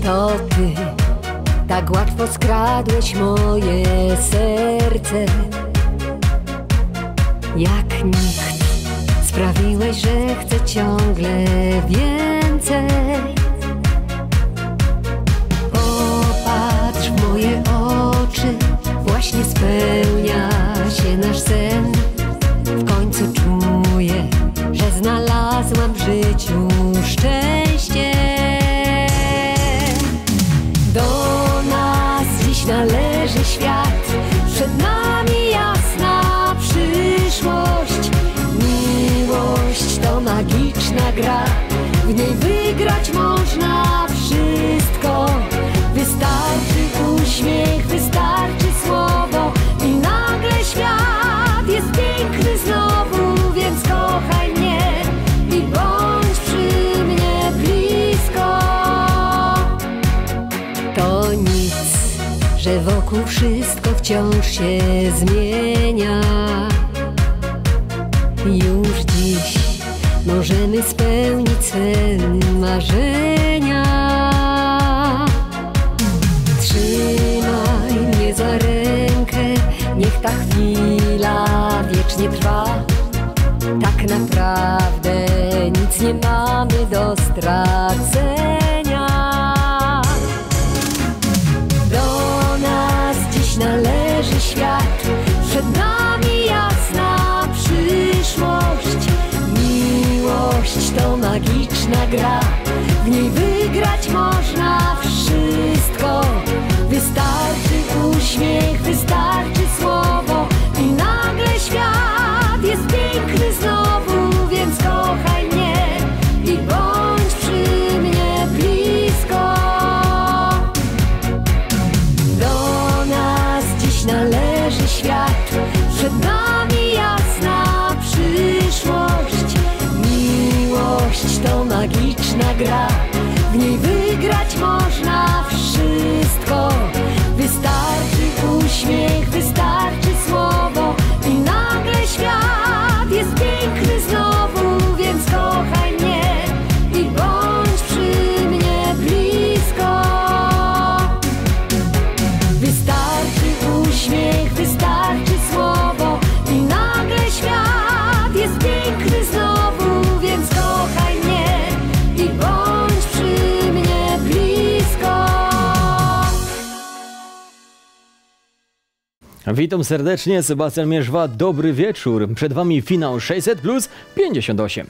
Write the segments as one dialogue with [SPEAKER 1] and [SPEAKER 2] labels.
[SPEAKER 1] To ty tak łatwo skradłeś moje serce. Jak nikt sprawiłeś, że chcę ciągle więcej. Popatrz w moje oczy, właśnie spełnia się nasz sen. W końcu czuję, że znalazłam w życiu szczęście. Do nas dziś należy świat, przed nami jasna przyszłość. Miłość to magiczna gra, w niej wygrać można wszystko. Wystarczy uśmiech, wystarczy słowo i nagle świat jest piękny znowu. Więc kochaj mnie i bądź przy mnie blisko. To nic, że wokół wszystko wciąż się zmienia. Już dziś możemy spełnić sen marzenia. Trzymaj mnie za rękę, niech ta chwila wiecznie trwa. Tak naprawdę nic nie mamy do stracenia. Do nas dziś należy świat, przed nami jasna przyszłość. Miłość to magiczna gra, w niej wygrać można wszystko. Wystarczy uśmiech, wystarczy słowo i nagle świat jest piękny znowu. Więc kochaj mnie i bądź przy mnie blisko. Do nas dziś należy świat, przed nami jasna przyszłość. Miłość to magiczna gra, w niej wygrać można wszystko. Wystarczy uśmiech, wystarczy słowo i nagle świat jest piękny znowu. Więc kochaj mnie i bądź przy mnie blisko. Wystarczy uśmiech, wystarczy słowo i nagle świat jest piękny znowu. Więc kochaj mnie i bądź przy mnie blisko.
[SPEAKER 2] Witam serdecznie, Sebastian Mierzwa, dobry wieczór. Przed Wami finał 600 plus 58.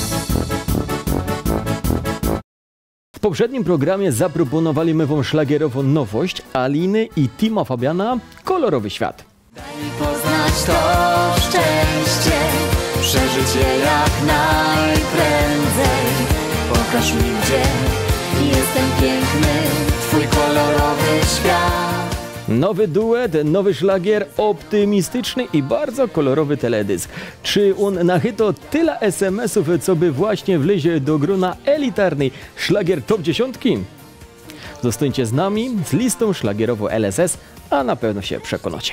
[SPEAKER 2] W poprzednim programie zaproponowaliśmy Wam szlagierową nowość Aliny i Tima Fabiana, Kolorowy świat.
[SPEAKER 3] Daj mi poznać to szczęście, przeżyć je jak najprędzej. Pokaż mi, gdzie jestem piękny, Twój kolorowy świat.
[SPEAKER 2] Nowy duet, nowy szlagier, optymistyczny i bardzo kolorowy teledysk. Czy on nachyto tyle SMS-ów, co by właśnie wlezie do grona elitarnej szlagier top 10? Zostańcie z nami z listą szlagierową LSS, a na pewno się przekonacie.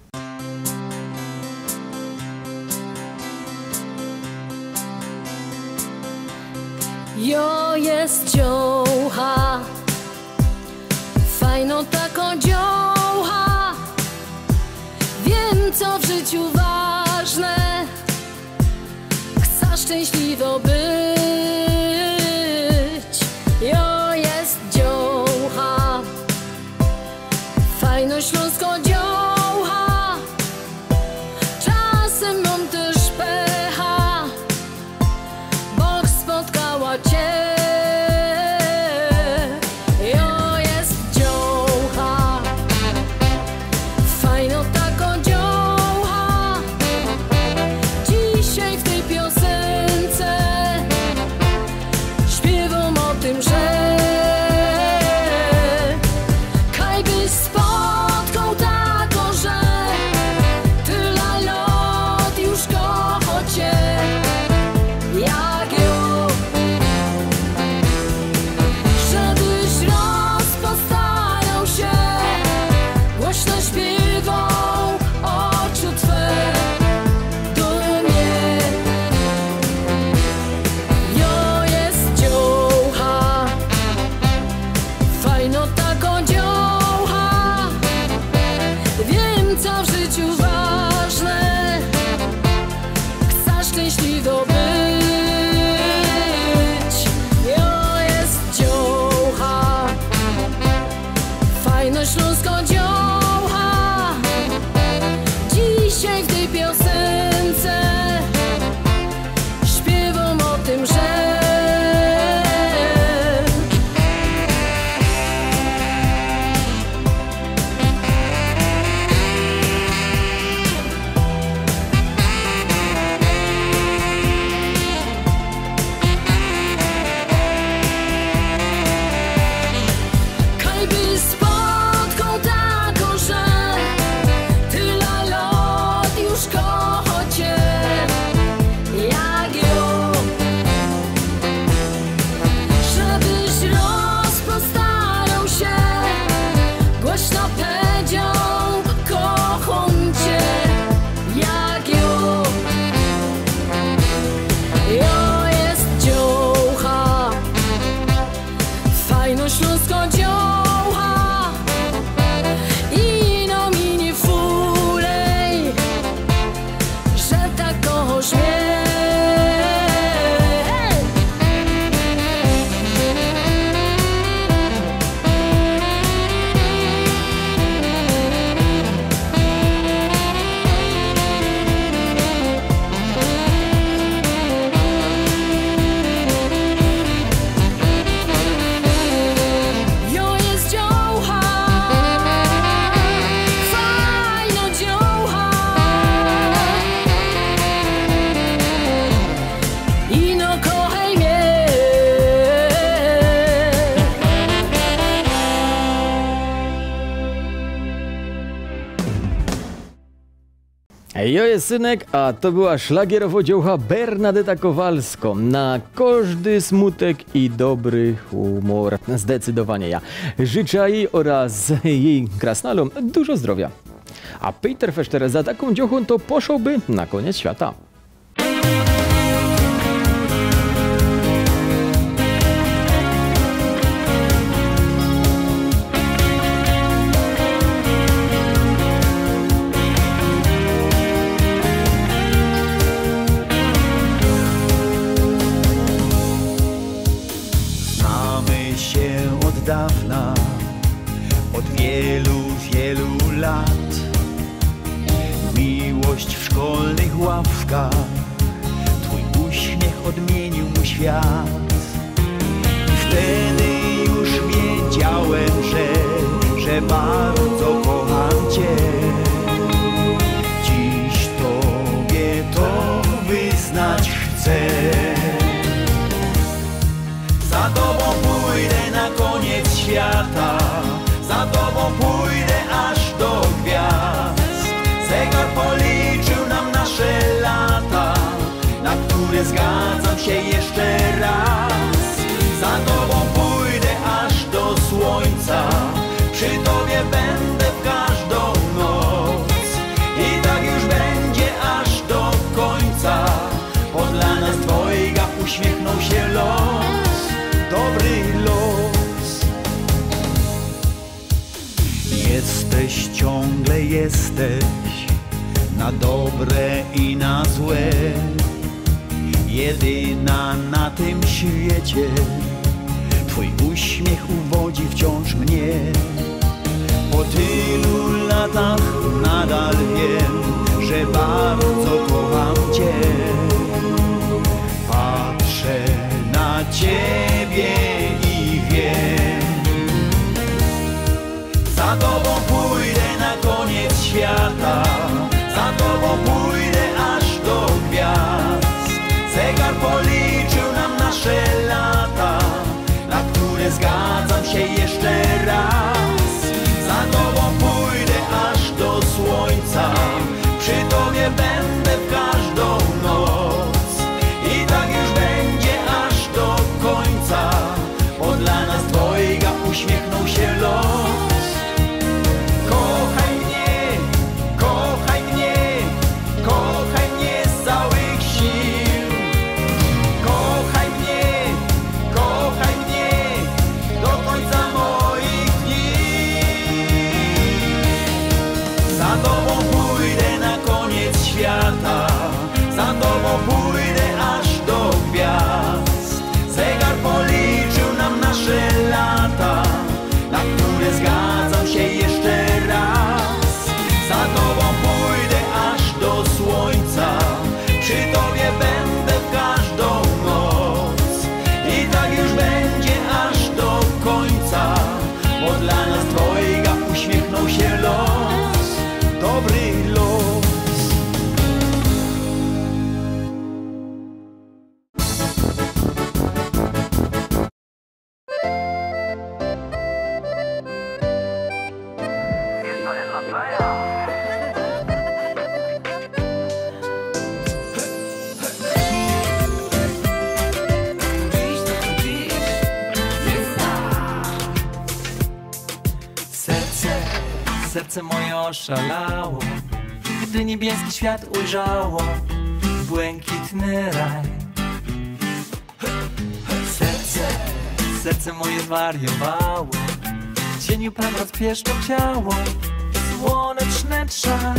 [SPEAKER 1] Jo jest dziołcha, fajno tako dziołcha. Wiem, co w życiu ważne, chcę szczęśliwo być. Jo jest dziołcha, fajno śląsko dziołcha. Czasem mam też pecha, Bóg spotkała cię. Jo jest dziołcha, fajno tako dziołcha. Dzisiaj w tej piosence śpiewam o tym, że kaj byś spotkał tak.
[SPEAKER 4] fajno taką dziołcha. Wiem, co w życiu ważne, chcę szczęśliwo być. Jo jest dziołcha, fajno śląsko dziołcha. Dzisiaj w tej piosence śpiewam o tym, że śląsko dziołcha i no mi nie fulej, że tak kogoś mnie.
[SPEAKER 2] Jo jest synek, a to była szlagierowo dziołcha Bernadeta Kowalsko. Na każdy smutek i dobry humor. Zdecydowanie ja. Życzę jej oraz jej krasnalom dużo zdrowia. A Peter Feszter za taką dziołchą to poszłby na koniec świata.
[SPEAKER 5] Dawna, od wielu, wielu lat. Miłość w szkolnych ławkach, twój uśmiech odmienił mój świat. I wtedy już wiedziałem, że bardzo kocham cię. Dziś tobie to wyznać chcę. Za tobą pójdę na koniec świata, za tobą pójdę aż do gwiazd. Zegar policzył nam nasze lata, na które zgadzam się jeszcze raz. Za tobą pójdę aż do słońca, przy tobie będę w każdą noc. I tak już będzie aż do końca, bo dla nas dwojga uśmiechnął się los. Dobry los. Jesteś, ciągle jesteś, na dobre i na złe. Jedyna na tym świecie, twój uśmiech uwodzi wciąż mnie. Po tylu latach nadal wiem, że bardzo kocham cię. Patrzę na ciebie i wiem, za tobą pójdę na koniec świata, za tobą pójdę aż do gwiazd. Zegar policzył nam nasze lata, na które zgadzam się jeszcze raz. Za tobą pójdę aż do słońca, przy tobie będę w każdą noc. I tak już będzie aż do końca, bo dla nas dwojga uśmiechnął się los. Kochaj mnie, kochaj mnie, kochaj mnie z całych sił. Kochaj mnie do końca moich Serce moje oszalało, gdy niebieski świat ujrzało błękitny raj. Serce moje wariowało, w cieniu Pan rozpieszczał ciało. Słoneczny czas,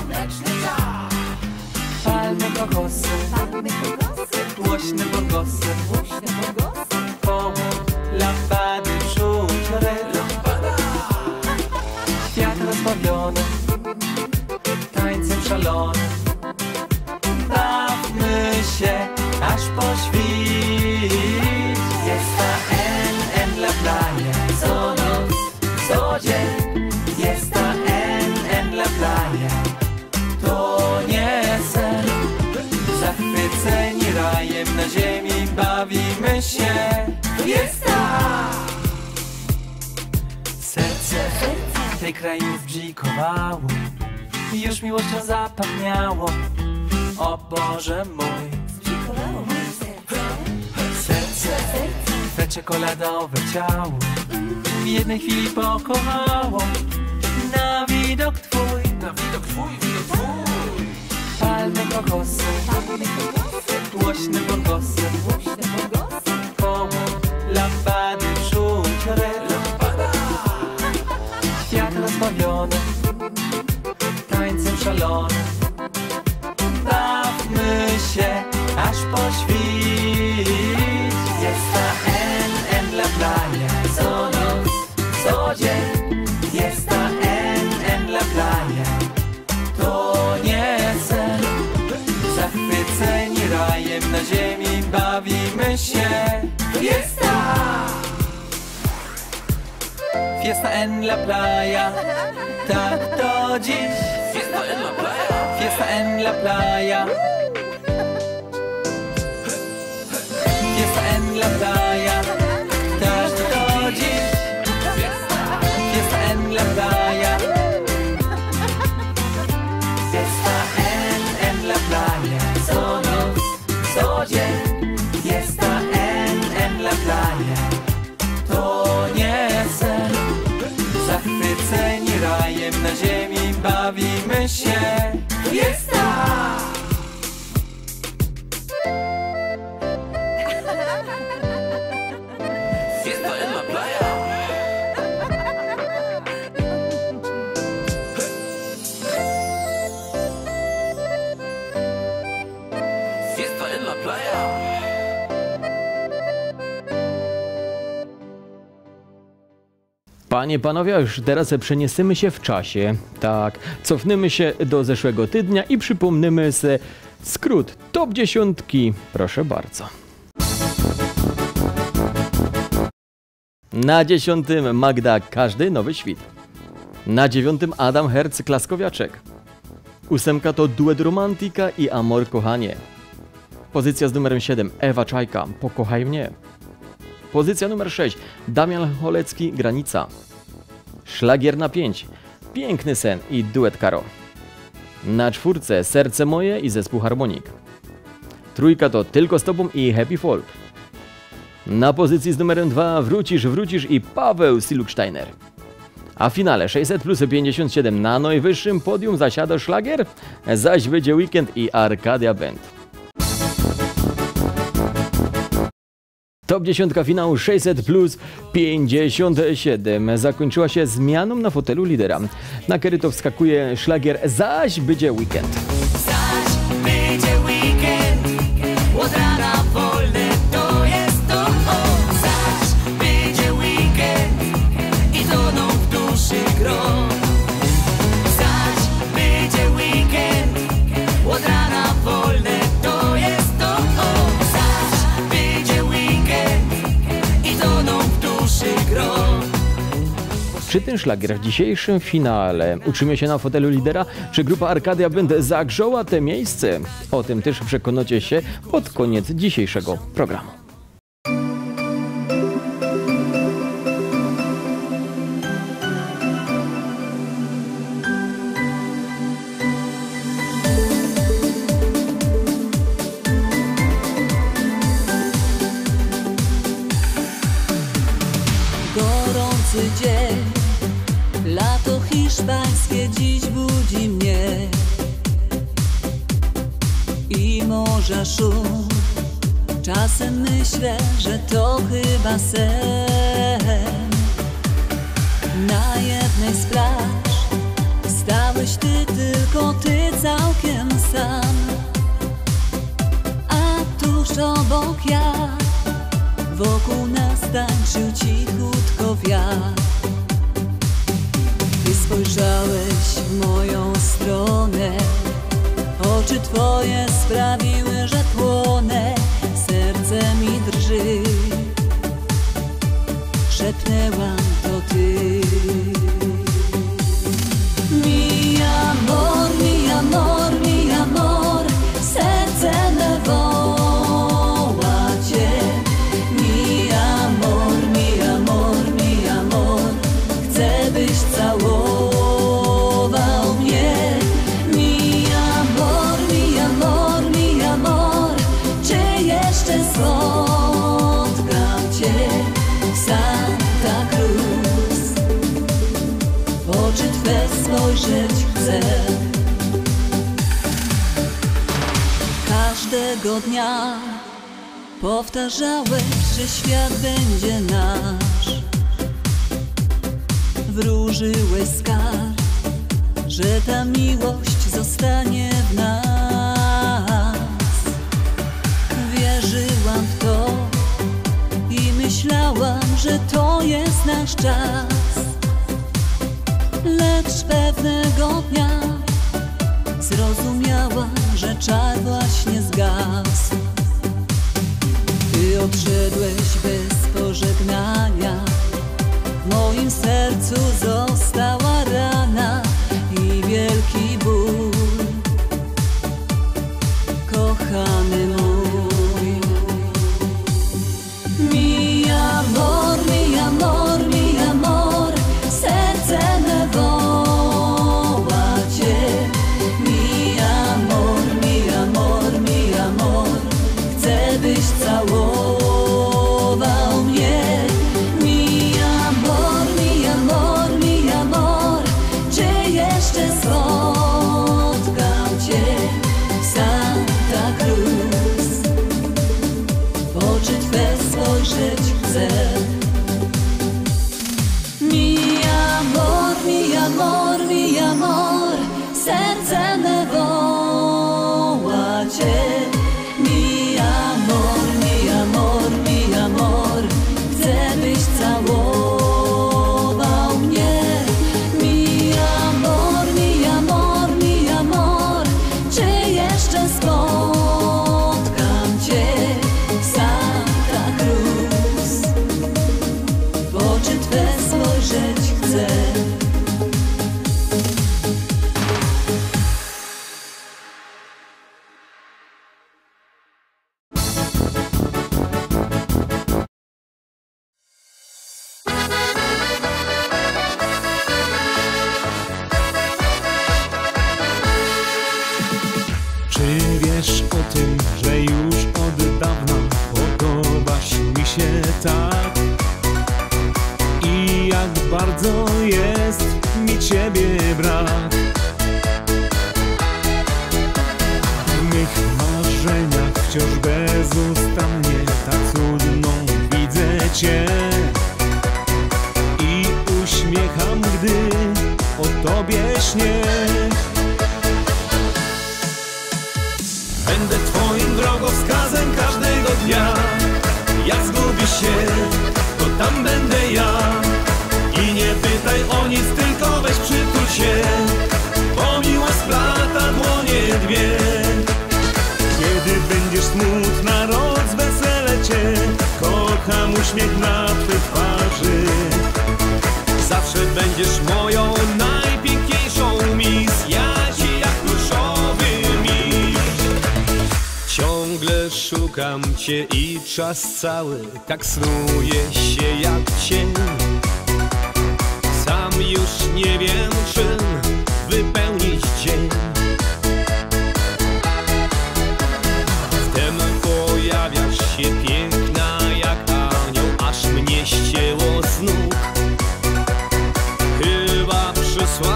[SPEAKER 5] palmy kokosy, głośne bongosy, koło lampady czuć rytm. Świat rozbawiony, tańcem szalonym. Bawmy się aż po świt. Jest ta en la playa, co noc, co dzień. Jest ta en la playa, to nie sen. Zachwyceni rajem na ziemi bawimy się. Jest ta. Serce tej krainy zbzikowało, już miłością zapachniało. O Boże mój, serce twe czekoladowe ciało w jednej chwili pokochało. Na widok twój, palmy kokosy, głośne bongosy, koło lampady czuć rytm. Świat rozbawiony, tańcem szalonym. Bawmy się aż po świt. Jest ta en la playa, co noc, co dzień. Jest ta en la playa, to nie sen. Zachwyceni rajem na ziemi bawimy się. Fiesta! Fiesta en la playa, tak to dziś. Fiesta en la playa, fiesta en la playa. Fiesta en la playa, tak to dziś. Fiesta en la playa. Fiesta en la playa, co noc, co dzień. Fiesta en la playa, to nie sen. Zachwyceni rajem na ziemi bawimy się. Fiesta! Fiesta en la playa. Fiesta en la playa.
[SPEAKER 2] Panie, panowie, już teraz przeniesiemy się w czasie. Tak, cofniemy się do zeszłego tygodnia i przypomnimy sobie skrót top 10. Proszę bardzo. Na 10. Magda Każdy Nowy Świt. Na 9. Adam Herc Klaskowiaczek. 8. to duet Romantika i Amor Kochanie. Pozycja z numerem 7 Ewa Czajka Pokochaj mnie. Pozycja numer 6 Damian Cholecki Granica. Szlagier na 5 Piękny sen i duet Karo. Na 4 Serce moje i zespół Harmonik. 3 to Tylko z tobą i Happy Folk. Na pozycji z numerem 2 Wrócisz i Paweł Siluksteiner. A w finale 600 plus 57 na najwyższym podium zasiada szlagier, zaś będzie Weekend i Arcadia Band. Top 10 finału 600 plus 57 zakończyła się zmianą na fotelu lidera. Na który to wskakuje szlagier Zaś będzie Weekend.
[SPEAKER 3] Zaś będzie weekend, od rana wolne to jest to. O, zaś będzie weekend i toną w duszy gro. Zaś będzie weekend, od rana wolne to jest to. O, zaś będzie weekend i toną w duszy gro.
[SPEAKER 2] Czy ten szlagier w dzisiejszym finale utrzymie się na fotelu lidera, czy grupa Arcadia Band zagrzała te miejsce? O tym też przekonacie się pod koniec dzisiejszego programu.
[SPEAKER 3] Gorący dzień, lato
[SPEAKER 6] hiszpańskie dziś budzi mnie i morza szum. Czasem myślę, że to chyba sen. Na jednej z plaż stałeś ty, tylko ty całkiem sam, a tuż obok ja, wokół nas tańczył cichutko wiatr. Ty spojrzałeś w moją stronę, oczy twoje sprawiły, że płonę, serce mi drży. Szepnęłam, to ty. Mi amor, mi amor, mi amor, serce me woła cię. Mi amor, mi amor, mi amor, chcę byś całował mnie. Mi amor, mi amor, mi amor, czy jeszcze spotkam cię w Santa Cruz? W oczy twe spojrzeć chcę. Każdego dnia powtarzałeś, że świat będzie nasz. Wróżyłeś skarb, że ta miłość zostanie w nas. Wierzyłam w to i myślałam, że to jest nasz czas. Lecz pewnego dnia zrozumiałam, że czar właśnie zgasł. Ty odszedłeś bez pożegnania, w moim sercu została rana i wielki ból. Kochany mój, mi amor, mi amor, mi amor, serce me woła cię. Mi amor, mi amor, mi amor, chcę byś całował mnie. Mi amor, mi amor, mi amor, czy jeszcze spotkam cię w Santa Cruz? W oczy twe spojrzeć chcę. Mi amor, mi amor, mi amor, serce me woła cię. Mi amor, mi amor, mi amor, chcę byś całował mnie. Mi amor, mi amor, mi amor, czy jeszcze spotkam cię w Santa Cruz? W oczy twe spojrzeć chcę.
[SPEAKER 5] Czy wiesz o tym, że już od dawna podobasz mi się tak? I jak bardzo jest mi ciebie brak. W mych marzeniach wciąż bezustannie tak cudną widzę cię i uśmiecham, gdy o tobie śnię. Będę twoim drogowskazem każdego dnia. Jak zgubisz się, to tam będę ja. I nie pytaj o nic, tylko weź przytul się, bo miłość splata dłonie dwie. Kiedy będziesz smutna, rozweselę cię, kocham uśmiech na twej twarzy. Zawsze będziesz moją najpiękniejszą miss, ja ci jak pluszowy miś. Ciągle szukam cię i czas cały tak snuje się jak cień. Sam już nie wiem, czym wypełnić dzień. Wtem pojawiasz się piękna jak anioł, aż mnie ścięło z nóg. Chyba przyszło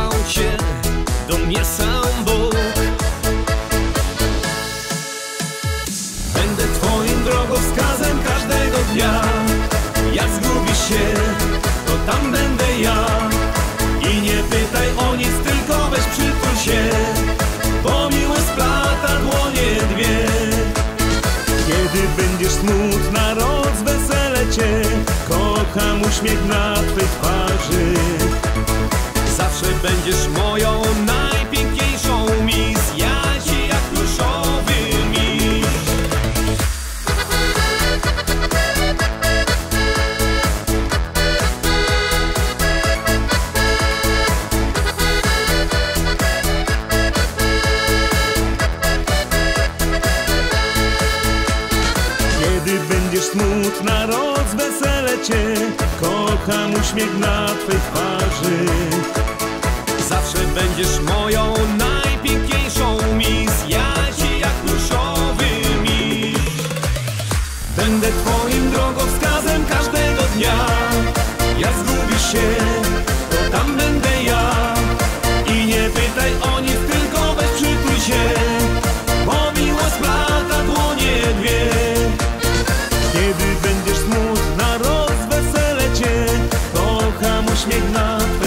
[SPEAKER 5] na twej twarzy. Zawsze będziesz moją najpiękniejszą miss, ja ci jak pluszowy miś. Kiedy będziesz smutna, rozweselę cię, kocham uśmiech na twej twarzy. Zawsze będziesz moją najpiękniejszą miss, ja ci jak pluszowy miś. Będę twoim drogowskazem każdego dnia, jak zgubisz się, to tam będę ja. I nie pytaj o nic, tylko weź przytul się, bo miłość splata dłonie dwie. Kiedy będziesz smutna, rozweselę cię, kocham uśmiech na